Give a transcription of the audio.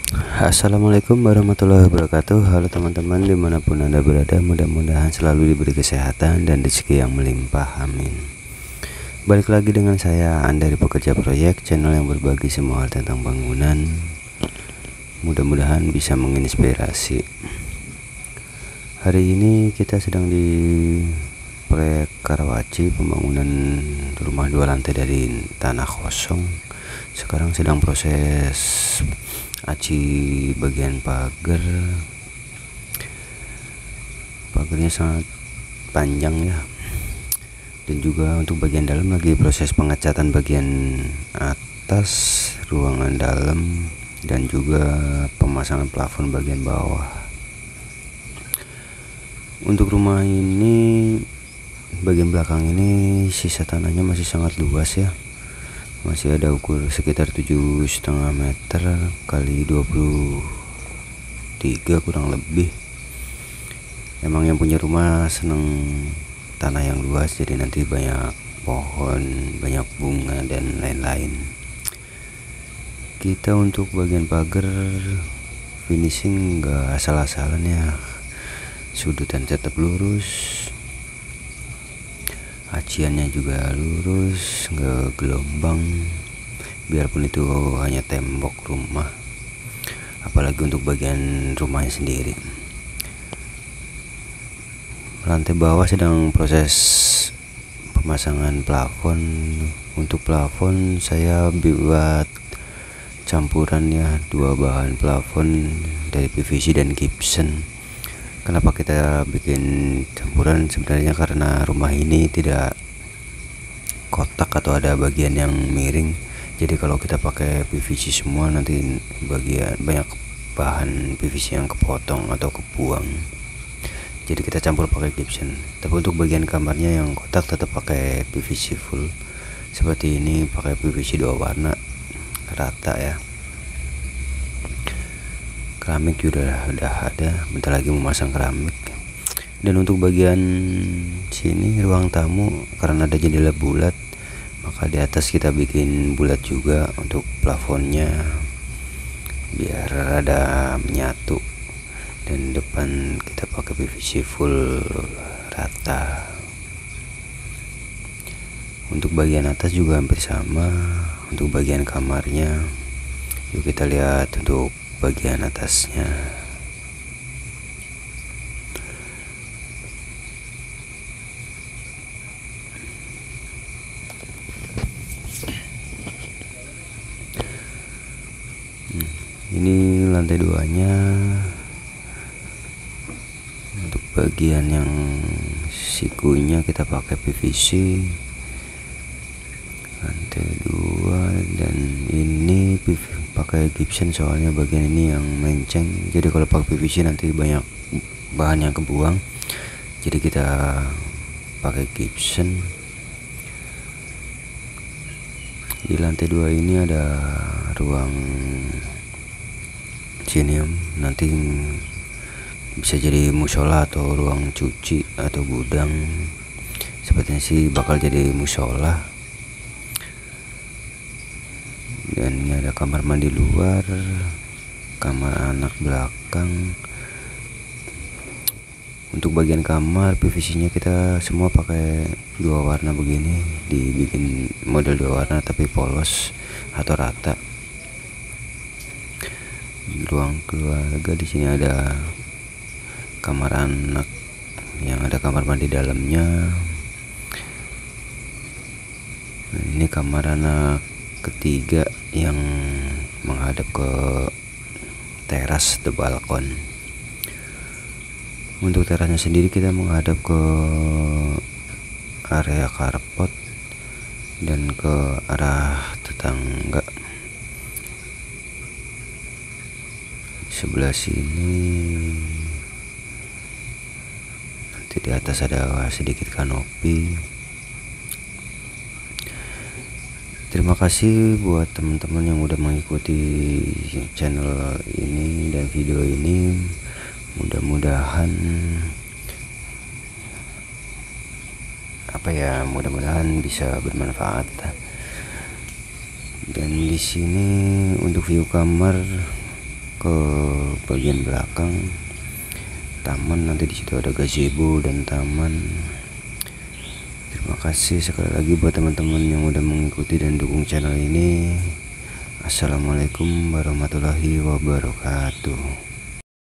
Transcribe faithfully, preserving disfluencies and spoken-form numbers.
Assalamualaikum warahmatullahi wabarakatuh. Halo teman-teman dimanapun anda berada, mudah-mudahan selalu diberi kesehatan dan rezeki yang melimpah, amin. Balik lagi dengan saya Andari Pekerja Proyek, channel yang berbagi semua hal tentang bangunan. Mudah-mudahan bisa menginspirasi. Hari ini kita sedang di proyek Karawaci, pembangunan rumah dua lantai dari tanah kosong. Sekarang sedang proses aci bagian pagar. Pagarnya sangat panjang ya, dan juga untuk bagian dalam lagi proses pengecatan bagian atas ruangan dalam dan juga pemasangan plafon bagian bawah. Untuk rumah ini bagian belakang ini sisa tanahnya masih sangat luas ya, masih ada ukur sekitar tujuh setengah meter kali dua puluh tiga kurang lebih. Emang yang punya rumah seneng tanah yang luas, jadi nanti banyak pohon, banyak bunga dan lain-lain. Kita untuk bagian pagar finishing gak asal-asalan ya, sudutan tetap lurus, aciannya juga lurus, nggak gelombang, biarpun itu hanya tembok rumah, apalagi untuk bagian rumahnya sendiri. Lantai bawah sedang proses pemasangan plafon. Untuk plafon saya buat campuran ya, dua bahan plafon dari P V C dan gypsum. Kenapa kita bikin campuran? Sebenarnya karena rumah ini tidak kotak atau ada bagian yang miring. Jadi kalau kita pakai P V C semua, nanti bagian banyak bahan P V C yang kepotong atau kebuang. Jadi kita campur pakai gypsum. Tapi untuk bagian kamarnya yang kotak tetap pakai P V C full. Seperti ini pakai P V C dua warna rata ya. Keramik juga udah ada, bentar lagi memasang keramik. Dan untuk bagian sini ruang tamu, karena ada jendela bulat, maka di atas kita bikin bulat juga untuk plafonnya biar ada menyatu. Dan depan kita pakai P V C full rata. Untuk bagian atas juga hampir sama. Untuk bagian kamarnya, yuk kita lihat untuk bagian atasnya. hmm, ini lantai duanya. Untuk bagian yang sikunya kita pakai P V C lantai dua, dan ini P V C pakai gypsum soalnya bagian ini yang menceng. Jadi kalau pakai P V C nanti banyak bahan yang kebuang, jadi kita pakai gypsum. Di lantai dua ini ada ruang sini, nanti bisa jadi musola atau ruang cuci atau gudang. Sepertinya sih bakal jadi musola. Dan ini ada kamar mandi luar, kamar anak belakang. Untuk bagian kamar P V C nya kita semua pakai dua warna begini, dibikin model dua warna tapi polos atau rata. Ruang keluarga di sini ada kamar anak yang ada kamar mandi dalamnya. Nah, ini kamar anak ketiga yang menghadap ke teras the balkon. Untuk terasnya sendiri kita menghadap ke area carport dan ke arah tetangga. Sebelah sini nanti di atas ada sedikit kanopi. Terima kasih buat teman-teman yang udah mengikuti channel ini dan video ini. Mudah-mudahan apa ya, mudah-mudahan bisa bermanfaat. Dan di sini untuk view kamar ke bagian belakang taman. Nanti di situ ada gazebo dan taman. Terima kasih sekali lagi buat teman-teman yang udah mengikuti dan dukung channel ini. Assalamualaikum warahmatullahi wabarakatuh.